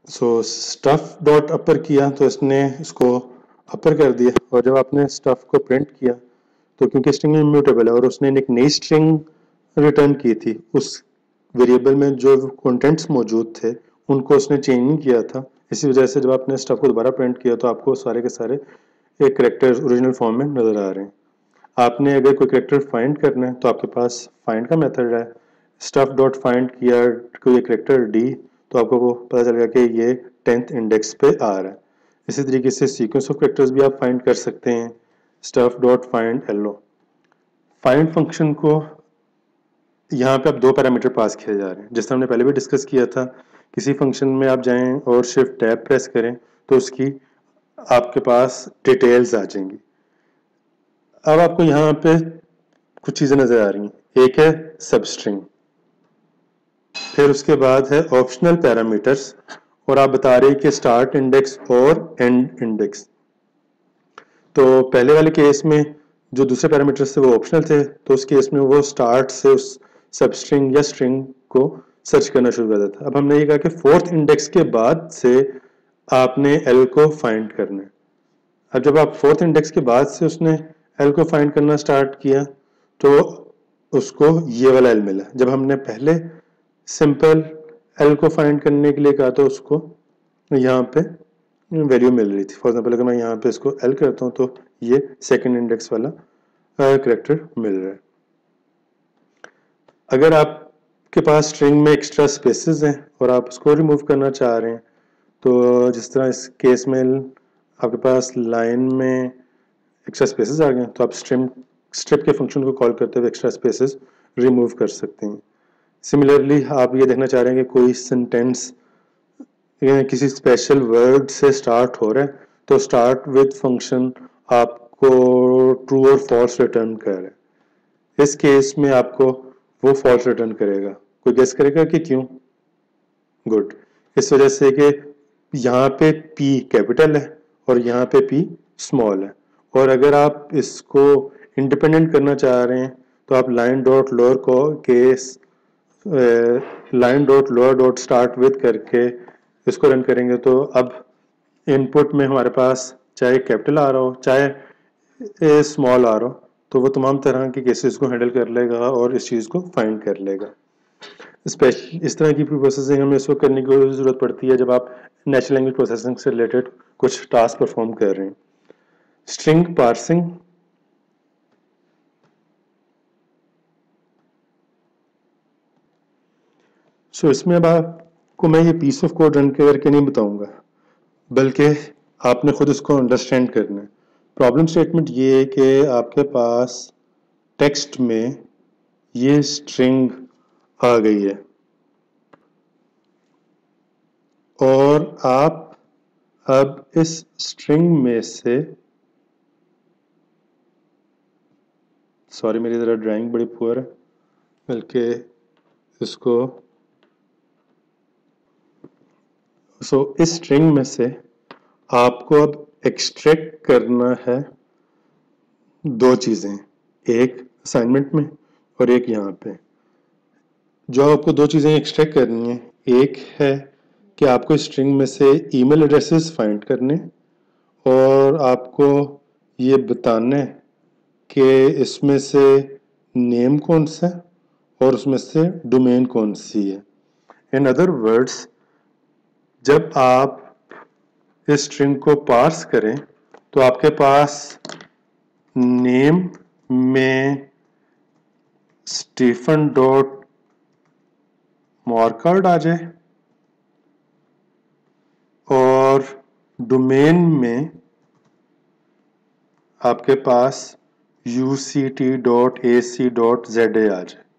सो stuff dot अपर किया तो इसने इसको अपर कर दिया, और जब आपने स्टफ को प्रिंट किया तो क्योंकि स्ट्रिंग इम्यूटेबल है और उसने एक नई स्ट्रिंग रिटर्न की थी, उस वेरिएबल में जो कंटेंट्स मौजूद थे उनको उसने चेंज नहीं किया था। इसी वजह से जब आपने स्टफ को दोबारा प्रिंट किया तो आपको सारे के सारे एक करेक्टर ओरिजिनल फॉर्म में नजर आ रहे हैं। आपने अगर कोई करेक्टर फाइंड करना है तो आपके पास फाइंड का मेथड है। स्टफ डॉट फाइंड किया कोई करेक्टर डी तो आपको वो पता चलेगा कि ये 10th इंडेक्स पे आ रहा है। इसी तरीके से सीक्वेंस ऑफ करेक्टर्स भी आप फाइंड कर सकते हैं। Stuff dot find hello, find function को यहाँ पे आप दो पैरामीटर पास किए जा रहे हैं। जैसे हमने पहले भी डिस्कस किया था, किसी फंक्शन में आप जाएं और शिफ्ट टैब प्रेस करें तो उसकी आपके पास डिटेल्स आ जाएंगी। अब आपको यहाँ पे कुछ चीज़ें नज़र आ रही हैं। एक है सबस्ट्रिंग, फिर उसके बाद है ऑप्शनल पैरामीटर्स, और आप बता रहे हैं कि स्टार्ट इंडेक्स और एंड इंडेक्स। तो पहले वाले केस में जो दूसरे पैरामीटर्स थे वो ऑप्शनल थे, तो उस केस में वो स्टार्ट से उस सबस्ट्रिंग या स्ट्रिंग को सर्च करना शुरू कर देता। अब हमने ये कहा कि फोर्थ इंडेक्स के बाद से आपने एल को फाइंड करना है। अब जब आप फोर्थ इंडेक्स के बाद से उसने एल को फाइंड करना स्टार्ट किया तो उसको ये वाला एल मिला। जब हमने पहले सिंपल एल को फाइंड करने के लिए कहा तो उसको यहाँ पे वैल्यू मिल रही थी। फॉर एग्जाम्पल अगर मैं यहाँ पे इसको एल करता हूँ तो ये सेकंड इंडेक्स वाला करेक्टर मिल रहा है। अगर आपके पास स्ट्रिंग में एक्स्ट्रा स्पेसेस हैं और आप उसको रिमूव करना चाह रहे हैं, तो जिस तरह इस केस में आपके पास लाइन में एक्स्ट्रा स्पेसेस आ गए तो आप स्ट्रिप के फंक्शन को कॉल करते हुए एक्स्ट्रा स्पेसेस रिमूव कर सकते हैं। सिमिलरली आप ये देखना चाह रहे हैं कि कोई सेंटेंस किसी स्पेशल वर्ड से स्टार्ट हो रहा है तो स्टार्ट विद फंक्शन आपको ट्रू और फॉल्स रिटर्न कर रहा है। इस केस में आपको वो फॉल्स रिटर्न करेगा। कोई गेस करेगा कि क्यों? गुड, इस वजह से कि यहाँ पे P कैपिटल है और यहाँ पे P स्मॉल है, और अगर आप इसको इंडिपेंडेंट करना चाह रहे हैं तो आप लाइन डॉट लोअर को case line dot lower dot start with करके इसको रन करेंगे तो अब इनपुट में हमारे पास चाहे कैपिटल आ रहा हो चाहे स्मॉल आ रहा हो तो वो तमाम तरह के केसेस को हैंडल कर लेगा और इस चीज़ को फाइंड कर लेगा। स्पेशल इस तरह की प्रोसेसिंग हमें इसको करने की ज़रूरत पड़ती है जब आप नेचुरल लैंग्वेज प्रोसेसिंग से रिलेटेड कुछ टास्क परफॉर्म कर रहे हैं। स्ट्रिंग पार्सिंग, सो इसमें अब आपको मैं ये पीस ऑफ कोड रन करके नहीं बताऊंगा, बल्कि आपने खुद इसको अंडरस्टैंड करना है। प्रॉब्लम स्टेटमेंट ये है कि आपके पास टेक्स्ट में ये स्ट्रिंग आ गई है और आप अब इस स्ट्रिंग में से, सॉरी मेरी ज़रा ड्राइंग बड़ी पुअर है, बल्कि इसको इस स्ट्रिंग में से आपको अब एक्सट्रैक्ट करना है दो चीज़ें, एक असाइनमेंट में और एक यहाँ पे। जो आपको दो चीज़ें एक्सट्रैक्ट करनी है, एक है कि आपको स्ट्रिंग में से ईमेल एड्रेसेस फाइंड करने, और आपको ये बताना है कि इसमें से नेम कौन सा है और उसमें से डोमेन कौन सी है। इन अदर वर्ड्स, जब आप इस स्ट्रिंग को पार्स करें तो आपके पास नेम में स्टीफन डॉट मार्कर्ड आ जाए और डोमेन में आपके पास uct.ac.za आ जाए।